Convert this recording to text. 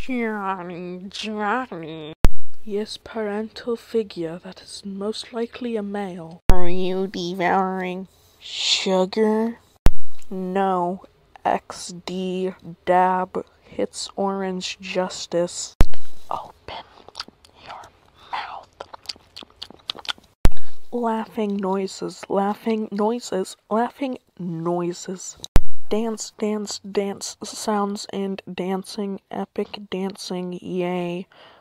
Johnny. Yes, parental figure, that is most likely a male. Are you devouring sugar? No, XD dab hits orange justice. Open your mouth. Laughing noises, laughing noises, laughing noises. Dance, dance, dance sounds and dancing, epic dancing, yay.